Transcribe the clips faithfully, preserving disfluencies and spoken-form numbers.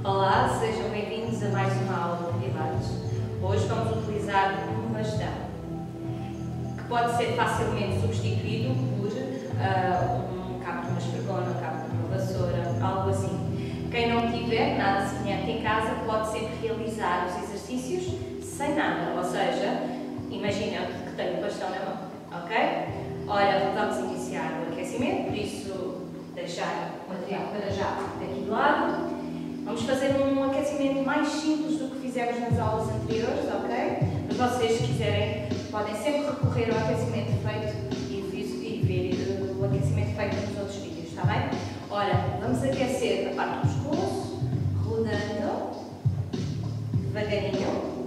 Olá, sejam bem-vindos a mais uma aula de Pilates. Hoje vamos utilizar um bastão, que pode ser facilmente substituído por uh, um cabo de uma esfregona, um cabo de uma vassoura, algo assim. Quem não tiver nada semelhante em casa pode sempre realizar os exercícios sem nada, ou seja, imagina que tem um bastão na mão, ok? Ora, vamos iniciar o aquecimento, por isso deixar o material para já aqui do lado. Vamos fazer um aquecimento mais simples do que fizemos nas aulas anteriores, ok? Mas vocês, se quiserem, podem sempre recorrer ao aquecimento feito e ver o aquecimento feito nos outros vídeos, está bem? Ora, vamos aquecer a parte do pescoço, rodando, devagarinho.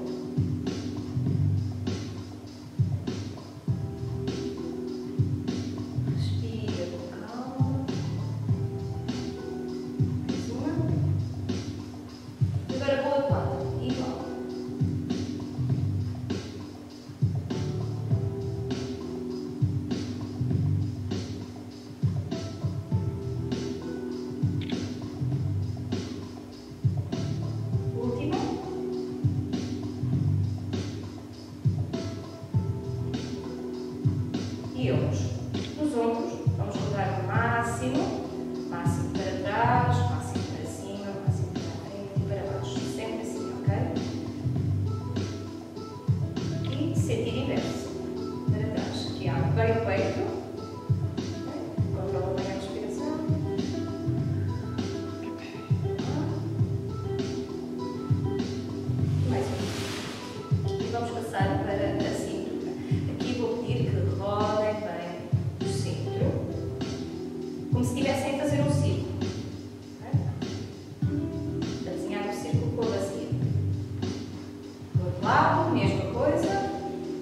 E ombros. Nos ombros, vamos rodar o máximo, máximo para trás, máximo para cima, máximo para frente e para baixo. Sempre assim, ok? E sentir inverso. Para trás. Aqui abre bem o peito. Okay? Controla bem a respiração. Mais um. E vamos passar para a cintura. Aqui vou pedir que rodem bem o centro, como se estivessem a fazer um círculo. A desenhar um círculo com a bacia. Do outro lado, mesma coisa.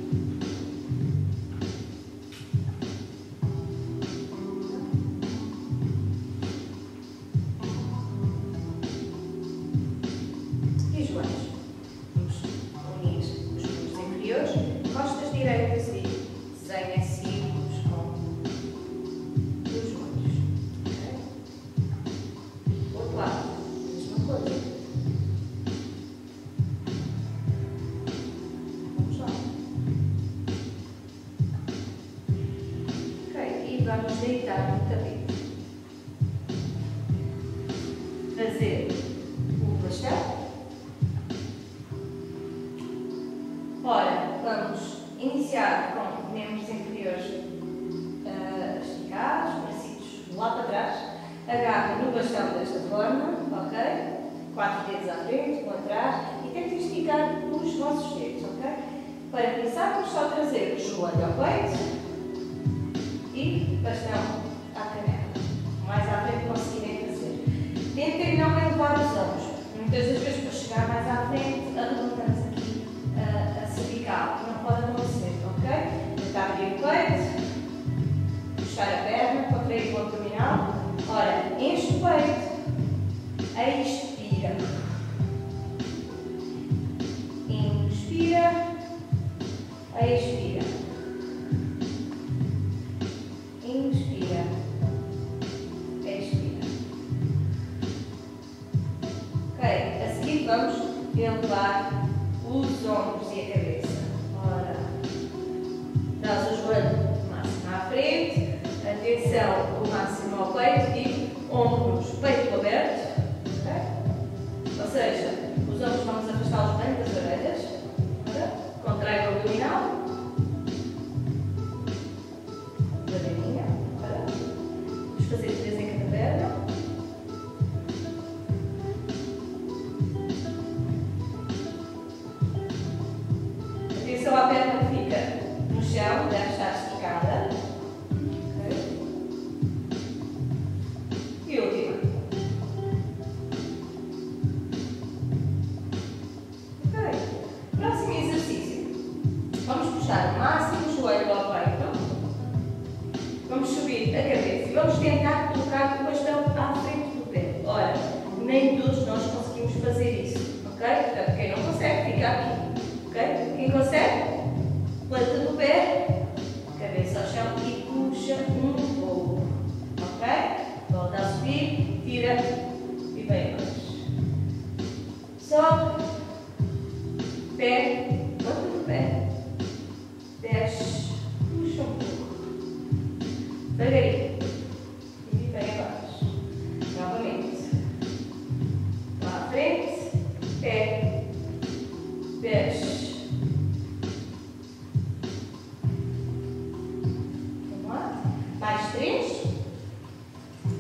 E os joelhos. Vamos unir os joelhos inferiores, costas direitas e desenha círculos com os joelhos. Okay? Do outro lado, mesma coisa. Vamos lá. Ok, e vamos deitar no tapete. Fazer o bastão. Ora, vamos iniciar com membros inferiores uh, esticados, bracinhos lá para trás. Agarra no bastão desta forma, ok? Quatro dedos à frente, um atrás e tentem esticar os vossos dedos, ok? Para começar, vamos só trazer o joelho ao peito e bastão à canela. O mais à frente conseguirem fazer. Tentem não elevar os ombros. Muitas das vezes, para chegar mais à frente, arredondamos aqui a, a cervical. Não pode acontecer, ok? Tentar abrir o peito, puxar a perna, contrair o abdominal. Ora, enche o peito, expira. Inspira, expira. Inspira, expira. Ok, a seguir vamos elevar os ombros e a cabeça. Ora, traz o joelho o máximo à frente, atenção o máximo ao peito e ombros, peito aberto. Okay? Ou seja, os ombros vamos afastá-los bem das orelhas. Ora, contrai o abdominal. Devagarinho. Ora, vamos fazer três em cada perna. Atenção à perna que fica no chão, deve estar esticada. Okay. E última. Ok. Próximo exercício. Vamos puxar o máximo o joelho ao peito. Vamos subir a cabeça e vamos tentar colocar o bastão à frente do pé. Ora, nem todos nós conseguimos fazer isso. Ok? Portanto, quem não consegue, fica aqui. Okay? Quem consegue? Planta do pé, cabeça ao chão e puxa um pouco. Ok? Volta a subir, tira e vem abaixo.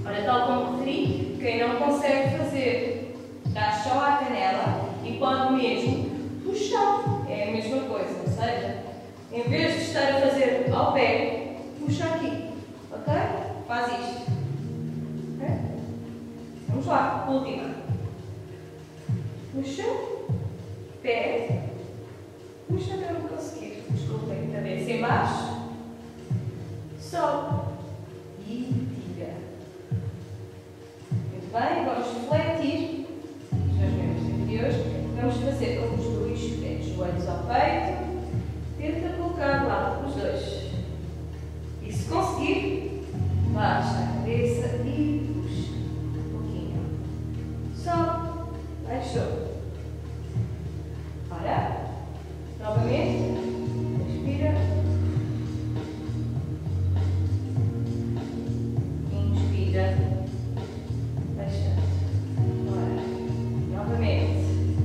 Ora, tal como referi, quem não consegue fazer, traz só à canela e pode mesmo puxar. É a mesma coisa, ou seja, em vez de estar a fazer ao pé, puxa aqui. Ok? Faz isto. Okay? Vamos lá, última. Puxa, pé, puxa até não conseguir. Desculpem, cabeça em baixo, sobe e tira. Muito bem, vamos refletir os dois membros inferiores. Vamos fazer com os dois pés, joelhos ao peito. Tenta colocar de lado os dois. E se conseguir, baixa a cabeça e puxa um pouquinho. Sobe, baixou. Ora, novamente, respira. Inspira, baixando. Ora, novamente.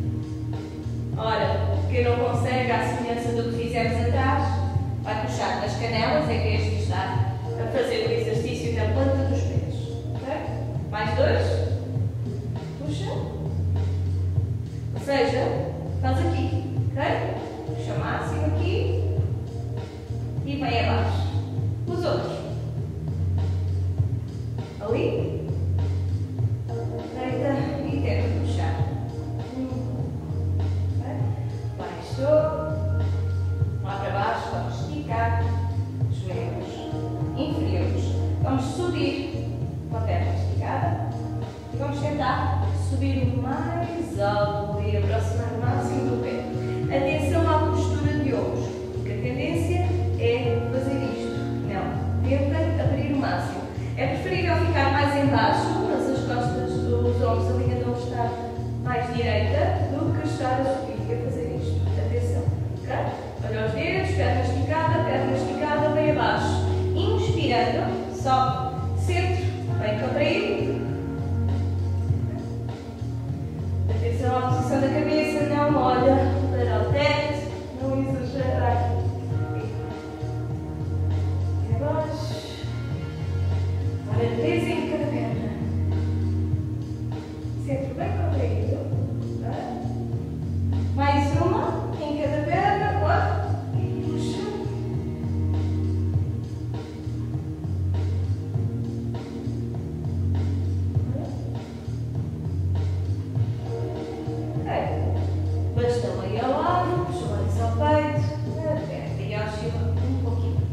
Ora, quem não consegue, à semelhança do que fizemos atrás, vai puxar nas canelas, é que é este estar a fazer o exercício da planta dos pés. Okay? Mais dois. Puxa. Ou seja, faz aqui. Ok? Puxa o máximo aqui. E vem abaixo. Os outros. Ali. Deita e tenta puxar. Okay? Baixou. Lá para baixo, vamos esticar os membros inferiores. Vamos subir com a perna esticada e vamos tentar subir o mais alto e aproximar o máximo do pé. Atenção à postura de ombros, porque a tendência é fazer isto. Não, tentem abrir o máximo. É preferível ficar mais em baixo, mas as costas dos ombros, a linha de ombros está mais direita do que estar a subir e a fazer isto. Atenção, ok? Olha os dedos, perna esticada, perna esticada, bem abaixo. Inspirando, sobe, centro, bem contraído. Atenção à posição da cabeça, não olha para o teto, não exagera aqui. E abaixo. Olha, três em cada perna. Centro bem contraído. Mais uma em cada perna. Ó. Puxa. Bastão aí ao lado, joelhos ao peito, a perna e oscila um pouquinho.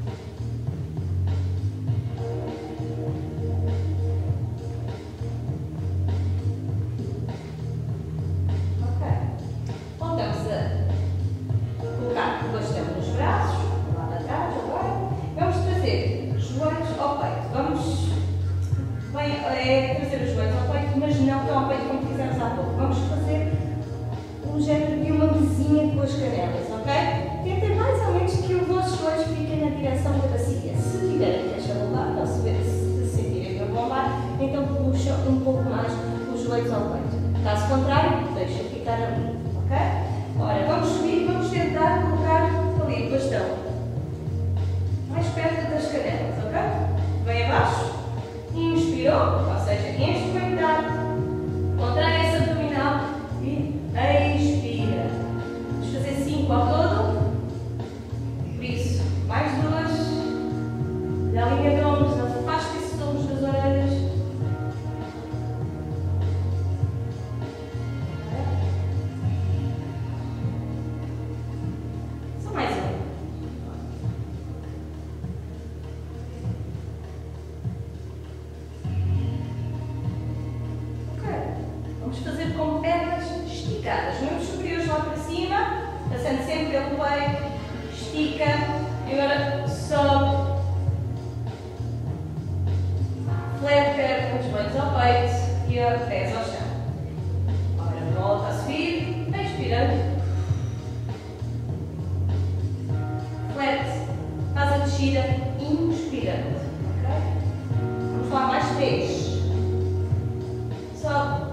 Ok. Voltamos a colocar o bastão nos braços, lá de atrás agora. Vamos trazer os joelhos ao peito. Vamos bem, é, trazer os joelhos ao peito, mas não tão ao peito como fizemos há pouco. Vamos fazer um género de uma mesinha com as canelas, ok? Tentem mais ou menos que os vossos joelhos fiquem na direção da bacia. Se tiverem que esta bombar, ou se, se sentirem que a bombar, então puxam um pouco mais os joelhos ao peito. Caso contrário, deixem ficar ali, ok? Ora, vamos subir e vamos tentar colocar ali o bastão mais perto das canelas, ok? Vem abaixo, inspirou, ou seja, enche o peito, contrai essa abdominal e expira. Vamos fazer cinco ao todo. Por isso, mais duas. Da linha de ombros, afaste-se dos ombros das orelhas. Só mais um. Ok. Vamos fazer com pernas esticadas, membros superiores lá para cima, passando sempre pelo peito, estica, e agora sobe, flete pernas, joelhos ao peito e a pés ao chão. Agora volta a subir, expirando, flete, faz a descida, inspirando, ok? Vamos lá, mais três, sobe.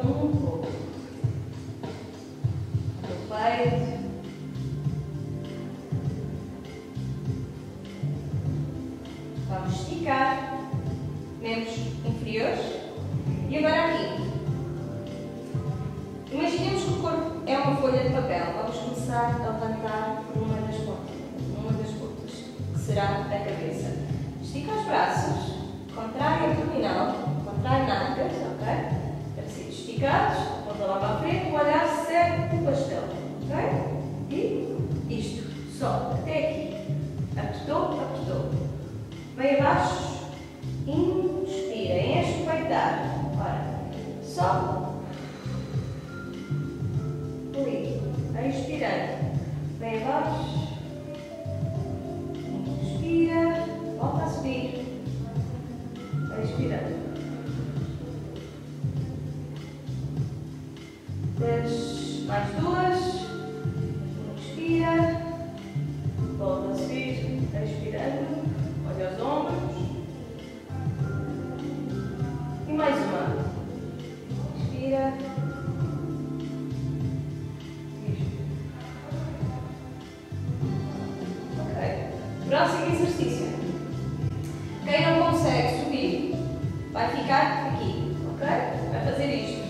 um pouco. Do peito. Vamos esticar. Membros inferiores. E agora aqui. Imaginemos que o corpo é uma folha de papel. Vamos começar a levantar por uma das pontas. Uma das pontas, que será a cabeça. Estica os braços. Contrai abdominal. Contrai nádegas, ok? Braços esticados. Ponta lá para a frente. O olhar segue o pastel. Ok? E isto. Só. Até aqui. Apertou, apertou. Vem abaixo. Inspira. Enche o peito de ar. Ora. Sobe. Inspirando, vem abaixo, inspira, volta a subir, expirando. Dez, mais duas, inspira, volta a subir, expirando, olha os ombros. E mais uma, inspira. Próximo exercício. Quem não consegue subir, vai ficar aqui, ok? Vai fazer isto.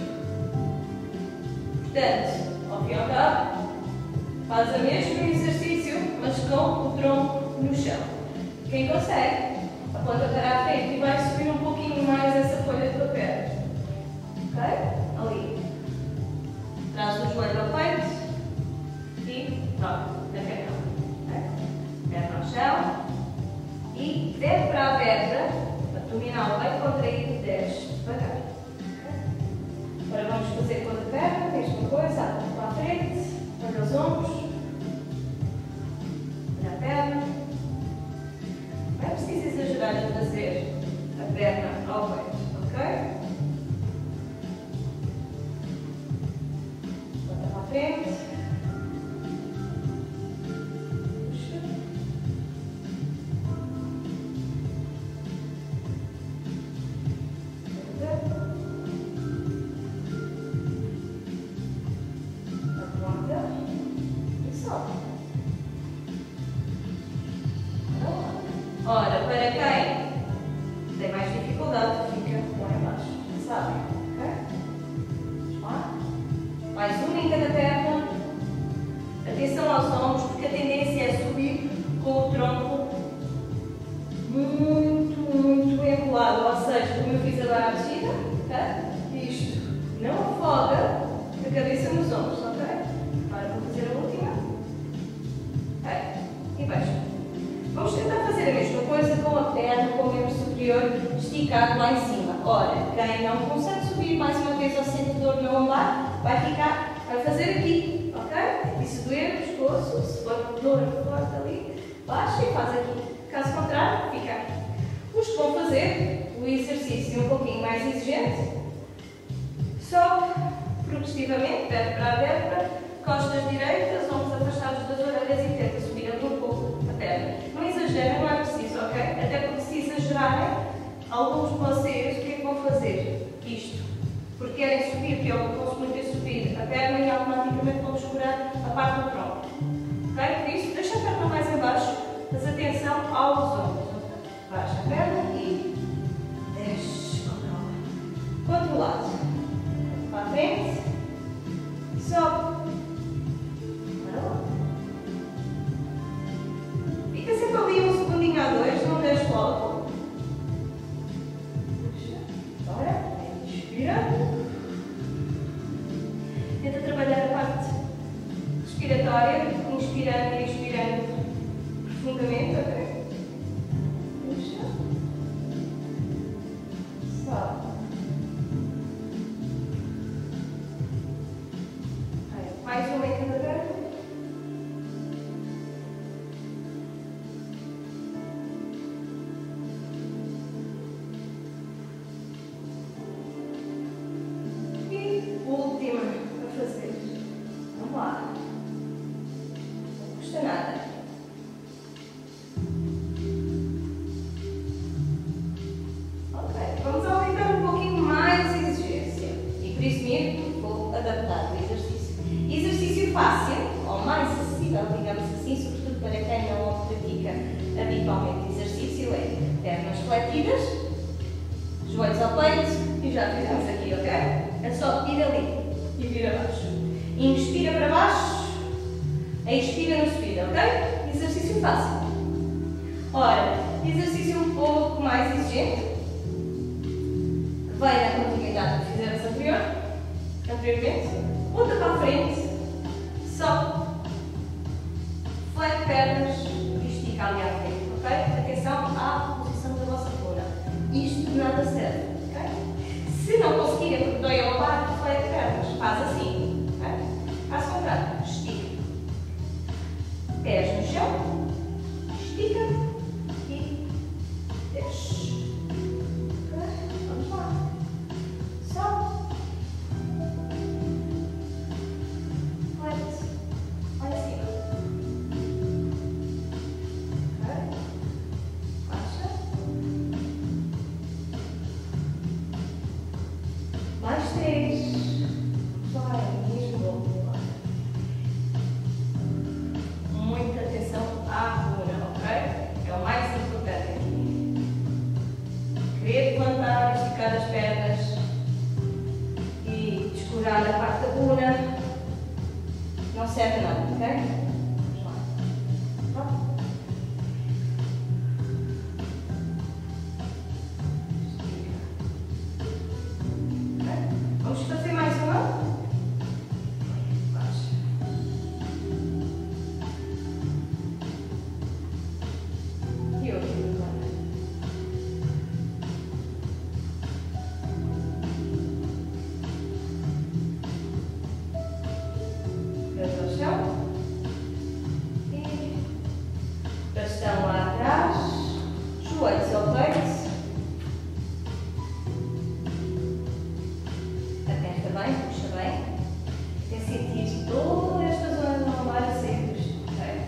Portanto, ao fim e ao cabo, faz o mesmo exercício, mas com o tronco no chão. Quem consegue, aponta para a frente e vai subir um pouquinho mais essa folha de papel. Ok? Ali. Traz o joelho ao peito e toca na perna. Perna ao chão e desce para a vértebra, abdominal bem contraído, desce devagar. Agora vamos fazer com a perna, mesma coisa, aponta para a frente, olha os ombros, olha a perna. Não é preciso exagerar em trazer a perna ao peito, ok? Aponta para a frente. Ora, para quem tem mais dificuldade, fica lá embaixo, sabe? Ok? Vamos lá. Mais uma em cada perna. Atenção aos ombros, porque a tendência é subir com o tronco muito, muito enrolado. Ou seja, como eu fiz agora a descida, okay? Isto não afoga a cabeça nos ombros, ok? Agora vou fazer a última. Ok? E baixo. Vamos tentar fazer a mesma coisa com a perna, com o membro superior esticado lá em cima. Ora, quem não consegue subir mais uma vez ao centro de dor no lombar, vai ficar, vai fazer aqui, ok? E se doer o pescoço, se for dor forte ali, baixa e faz aqui. Caso contrário, fica aqui. Os que vão fazer o exercício um pouquinho mais exigente, sobe progressivamente, vértebra para a vértebra, costas direitas, ombros afastados das orelhas e tenta subir ali um pouco a perna. Não exagerem, não é preciso, ok? Até porque se exagerarem, alguns de vocês o que é que vão fazer? Isto. Porque querem subir, que eu posso muito subir a perna e automaticamente vão segurar a parte do tronco. Ok? Por isso, deixa a perna mais abaixo, mas atenção aos ombros. Baixa a perna e desce com calma. Outro lado. Para a frente. Sobe. Fica sempre ali um segundinho a dois, não deixe logo. Agora, inspira. Tenta trabalhar a parte respiratória, inspirando e expirando profundamente, ok? Puxa. ao peito e já fizemos aqui, ok? É só ir ali e vir abaixo. Inspira para baixo, expira no subida, ok? Exercício fácil. Ora, exercício um pouco mais exigente, que vai na continuidade do que fizemos anterior, anteriormente. Ponta para a frente, sobe, flete pernas e estica ali à frente, ok? Atenção à posição da vossa coluna. Isto nada serve, ok? Se não conseguirem, porque dói ao lado, flete pernas, faz assim, ok? Faz o contrário, estica. Pés no chão, estica e desce. Ok? Vamos lá. Sobe. Flete. Lá em cima. Ok? Baixa. Mais três. Vai, mesmo bom. Muita atenção à coluna, ok? É o mais importante aqui. Querer levantar, esticar as pernas e descurar a parte da coluna não serve nada, ok? Vamos lá. Tá? Okay? Vamos fazer mais uma. Baixa. E outra agora. Deus ao chão. E bastão lá atrás. Joelhos ao peito. Aperta bem, puxa bem. Até sentir toda esta zona lombar a sair do chão, ok?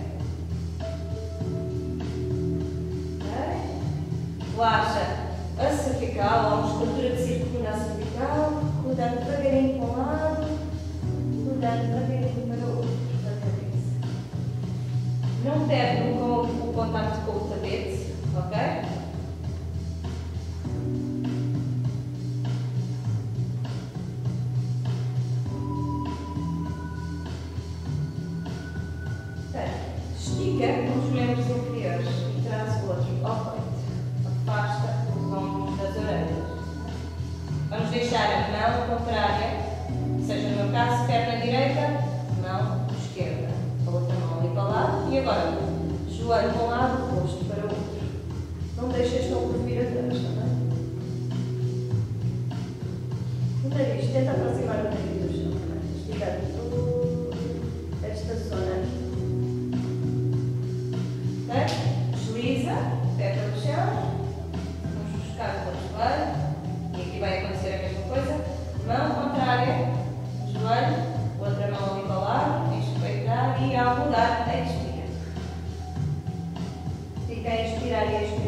Ok? Relaxa a cervical, a musculatura que circula a cervical, rodando devagarinho para um lado, rodando devagarinho para o outro da cabeça. Não perde o contacto com o tapete, ok? Estica os membros inferiores e traz o outro ao peito. Afasta os ombros das orelhas. Vamos deixar a mão contrária, seja no meu caso, perna direita, mão esquerda. A outra mão ali para o lado. E agora, joelho para um lado, rosto para o outro. Não deixes este ombro vir atrás, está bem? O nariz, tenta aproximar o nariz do chão. Esticando toda esta zona aqui. Desliza, pé pelo chão, vamos buscar o outro joelho, e aqui vai acontecer a mesma coisa, mão contrária, joelho, outra mão ali para o lado, espreitar e ao mudar, expira. Fica a inspirar e a expirar.